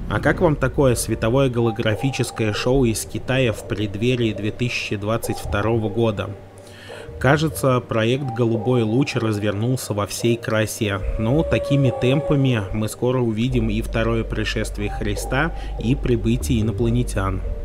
А как вам такое световое голографическое шоу из Китая в преддверии 2022 года? Кажется, проект «Голубой луч» развернулся во всей красе. Но такими темпами мы скоро увидим и второе пришествие Христа, и прибытие инопланетян.